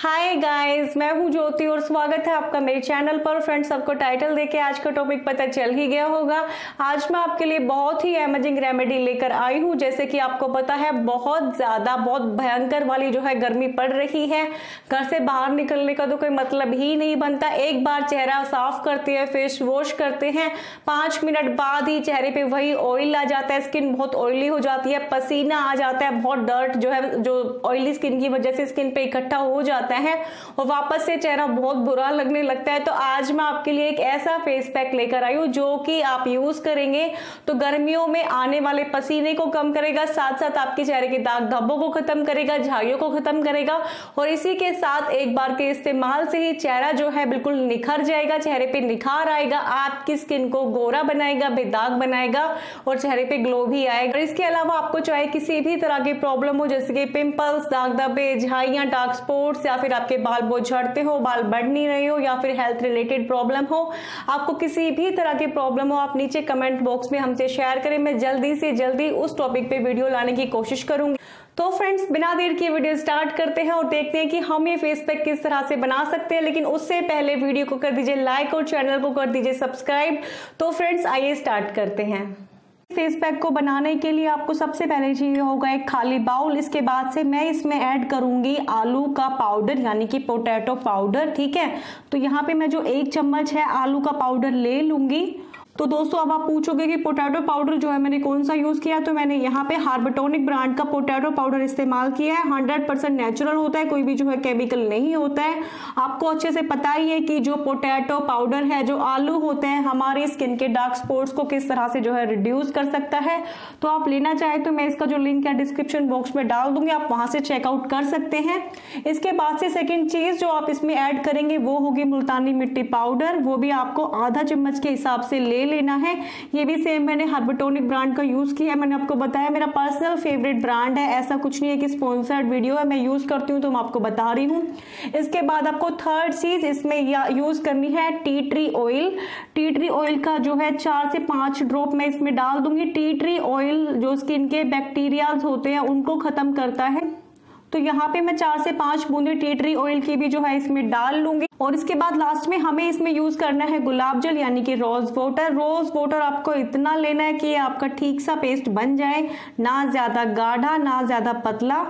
Hi guys, मैं हूं ज्योति और स्वागत है आपका मेरे चैनल पर। फ्रेंड्स, सबको टाइटल देके आज का टॉपिक पता चल ही गया होगा। आज मैं आपके लिए बहुत ही अमेजिंग रेमेडी लेकर आई हूं। जैसे कि आपको पता है, बहुत ज्यादा बहुत भयंकर वाली जो है गर्मी पड़ रही है। घर से बाहर निकलने का तो कोई मतलब ही नहीं बनता। एक बार चेहरा साफ करते हैं, फेस वॉश करते हैं, 5 मिनट बाद ही चेहरे पे वही ऑयल आ जाता है। स्किन बहुत ऑयली हो जाती है, पसीना आ जाता है, बहुत डर्ट जो है जो ऑयली स्किन की वजह से स्किन पे इकट्ठा हो जाता है और वापस से चेहरा बहुत बुरा लगने लगता है। तो आज मैं आपके लिए एक ऐसा फेस पैक लेकर आई हूँ जो कि आप यूज करेंगे तो गर्मियों में आने वाले पसीने को कम करेगा, साथ साथ आपके चेहरे के दाग धब्बों को खत्म करेगा, झाइयों को खत्म करेगा और इसी के साथ एक बार के इस्तेमाल से ही चेहरा जो है बिल्कुल निखर जाएगा, चेहरे पे निखार आएगा, आपकी स्किन को गोरा बनाएगा, बेदाग बनाएगा और चेहरे पे ग्लो भी आएगा। इसके अलावा आपको चाहे किसी भी तरह की प्रॉब्लम हो, जैसे कि पिंपल्स, दाग धब्बे, झाइयां, डार्क स्पॉट्स, या फिर आपके बाल बहुत झड़ते हो, बाल बढ़ नहीं रहे हो, या फिर हेल्थ रिलेटेड प्रॉब्लम हो, आपको किसी भी तरह की प्रॉब्लम हो, आप नीचे कमेंट बॉक्स में हमसे शेयर करें। मैं जल्दी से जल्दी उस टॉपिक पे वीडियो लाने की कोशिश करूंगी। तो फ्रेंड्स, बिना देर किए वीडियो स्टार्ट करते हैं और देखते हैं कि हम ये फेस पैक किस तरह से बना सकते हैं। लेकिन उससे पहले वीडियो को कर दीजिए लाइक और चैनल को कर दीजिए सब्सक्राइब। तो फ्रेंड्स, आइए स्टार्ट करते हैं। फेस पैक को बनाने के लिए आपको सबसे पहले चाहिए होगा एक खाली बाउल। इसके बाद से मैं इसमें ऐड करूंगी आलू का पाउडर, यानी कि पोटैटो पाउडर। ठीक है, तो यहाँ पे मैं जो 1 चम्मच है आलू का पाउडर ले लूंगी। तो दोस्तों, अब आप पूछोगे कि पोटैटो पाउडर जो है मैंने कौन सा यूज किया, तो मैंने यहाँ पे हार्बटोनिक ब्रांड का पोटैटो पाउडर इस्तेमाल किया है। 100% नेचुरल होता है, कोई भी जो है केमिकल नहीं होता है। आपको अच्छे से पता ही है कि जो पोटैटो पाउडर है, जो आलू होते हैं, हमारी स्किन के डार्क स्पॉट्स को किस तरह से जो है रिड्यूस कर सकता है। तो आप लेना चाहे तो मैं इसका जो लिंक है डिस्क्रिप्शन बॉक्स में डाल दूंगी, आप वहां से चेकआउट कर सकते हैं। इसके बाद से सेकेंड चीज जो आप इसमें ऐड करेंगे वो होगी मुल्तानी मिट्टी पाउडर। वो भी आपको आधा चम्मच के हिसाब से लेना है। ये भी सेम मैंने हार्बटोनिक ब्रांड का यूज किया है। मैंने आपको बताया मेरा पर्सनल फेवरेट ब्रांड है, ऐसा कुछ नहीं है कि स्पॉन्सर्ड वीडियो है, मैं यूज करती हूँ तो मैं आपको बता रही हूँ। इसके बाद आपको थर्ड चीज इसमें यूज करनी है tea tree oil. Tea tree oil का जो है 4 से 5 ड्रॉप मैं इसमें डाल दूंगी। टी ट्री ऑयल जो स्किन के बैक्टीरियाज होते हैं उनको खत्म करता है। तो यहाँ पे मैं 4 से 5 बूंदे टी ट्री ऑयल की भी जो है इसमें डाल लूंगी। और इसके बाद लास्ट में हमें इसमें यूज करना है गुलाब जल, यानी कि रोज वाटर। रोज वाटर आपको इतना लेना है कि आपका ठीक सा पेस्ट बन जाए, ना ज्यादा गाढ़ा ना ज्यादा पतला।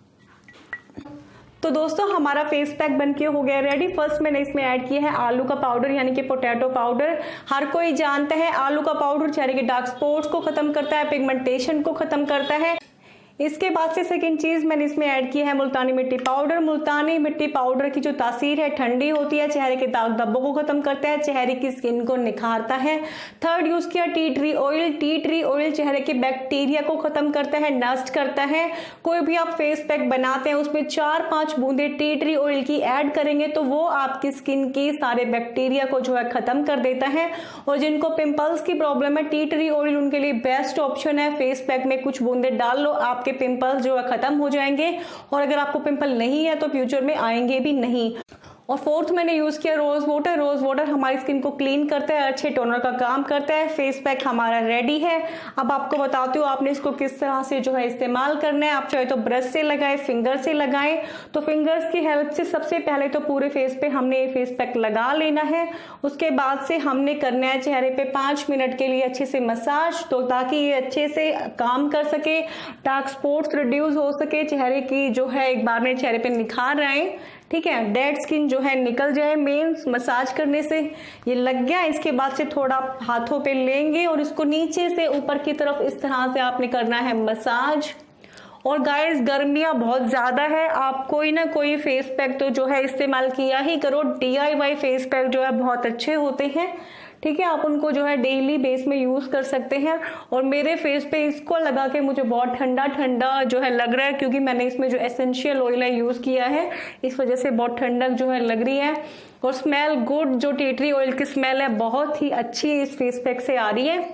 तो दोस्तों, हमारा फेस पैक बनके हो गया रेडी। फर्स्ट मैंने इसमें ऐड किया है आलू का पाउडर, यानी कि पोटैटो पाउडर। हर कोई जानता है आलू का पाउडर चेहरे के डार्क स्पॉट्स को खत्म करता है, पिगमेंटेशन को खत्म करता है। इसके बाद से सेकंड चीज मैंने इसमें ऐड किया है मुल्तानी मिट्टी पाउडर। मुल्तानी मिट्टी पाउडर की जो तासीर है ठंडी होती है, चेहरे के दाग धब्बों को खत्म करता है, चेहरे की स्किन को निखारता है। थर्ड यूज किया tea tree oil. Tea tree oil चेहरे के बैक्टीरिया को खत्म करता है, नष्ट करता है। कोई भी आप फेस पैक बनाते हैं उसमें 4-5 बूंदे टी ट्री ऑयल की ऐड करेंगे तो वो आपकी स्किन की सारे बैक्टीरिया को जो है खत्म कर देता है। और जिनको पिंपल्स की प्रॉब्लम है, टी ट्री ऑयल उनके लिए बेस्ट ऑप्शन है। फेस पैक में कुछ बूंदे डाल लो, आपके पिंपल्स जो है खत्म हो जाएंगे। और अगर आपको पिंपल नहीं है तो फ्यूचर में आएंगे भी नहीं। और फोर्थ मैंने यूज किया रोज वाटर। रोज वाटर हमारी स्किन को क्लीन करता है, अच्छे टोनर का काम करता है। फेस पैक हमारा रेडी है। अब आपको बताती हूँ आपने इसको किस तरह से जो है इस्तेमाल करना है। आप चाहे तो ब्रश से लगाए, फिंगर से लगाएं। तो फिंगर्स की हेल्प से सबसे पहले तो पूरे फेस पे हमने ये फेस पैक लगा लेना है। उसके बाद से हमने करना है चेहरे पे 5 मिनट के लिए अच्छे से मसाज, तो ताकि ये अच्छे से काम कर सके, डार्क स्पॉट्स रिड्यूस हो सके, चेहरे की जो है एक बार में चेहरे पे निखार आए। ठीक है, डेड स्किन जो है निकल जाए। मेन मसाज करने से ये लग गया। इसके बाद से थोड़ा हाथों पे लेंगे और इसको नीचे से ऊपर की तरफ इस तरह से आपने करना है मसाज। और गाइस, गर्मियां बहुत ज्यादा है, आप कोई ना कोई फेस पैक तो जो है इस्तेमाल किया ही करो। DIY फेस पैक जो है बहुत अच्छे होते हैं। ठीक है, आप उनको जो है डेली बेस में यूज कर सकते हैं। और मेरे फेस पे इसको लगा के मुझे बहुत ठंडा ठंडा जो है लग रहा है, क्योंकि मैंने इसमें जो एसेंशियल ऑयल है यूज किया है, इस वजह से बहुत ठंडक जो है लग रही है। और स्मेल गुड, जो टी ट्री ऑयल की स्मेल है बहुत ही अच्छी इस फेस पैक से आ रही है।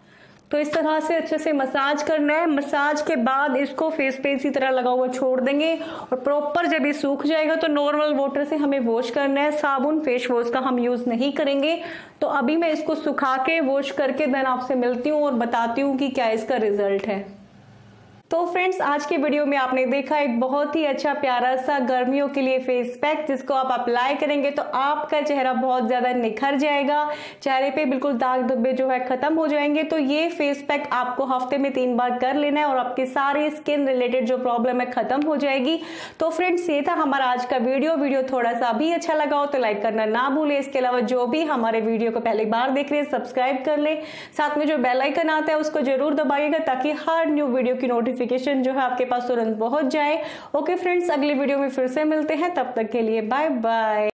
तो इस तरह से अच्छे से मसाज करना है। मसाज के बाद इसको फेस पे इसी तरह लगा हुआ छोड़ देंगे और प्रॉपर जब ये सूख जाएगा तो नॉर्मल वाटर से हमें वॉश करना है। साबुन, फेस वॉश का हम यूज नहीं करेंगे। तो अभी मैं इसको सुखा के वॉश करके देन आपसे मिलती हूँ और बताती हूँ कि क्या इसका रिजल्ट है। तो फ्रेंड्स, आज के वीडियो में आपने देखा एक बहुत ही अच्छा प्यारा सा गर्मियों के लिए फेस पैक, जिसको आप अप्लाई करेंगे तो आपका चेहरा बहुत ज्यादा निखर जाएगा, चेहरे पे बिल्कुल दाग धब्बे जो है खत्म हो जाएंगे। तो ये फेस पैक आपको हफ्ते में 3 बार कर लेना है और आपकी सारी स्किन रिलेटेड जो प्रॉब्लम है खत्म हो जाएगी। तो फ्रेंड्स, ये था हमारा आज का वीडियो थोड़ा सा भी अच्छा लगा हो तो लाइक करना ना भूले। इसके अलावा जो भी हमारे वीडियो को पहली बार देख रहे हैं सब्सक्राइब कर ले, साथ में जो बेल आइकन आता है उसको जरूर दबाइएगा ताकि हर न्यू वीडियो की नोटिफिकेशन जो है आपके पास तुरंत पहुंच जाए। ओके फ्रेंड्स, अगले वीडियो में फिर से मिलते हैं, तब तक के लिए बाय बाय।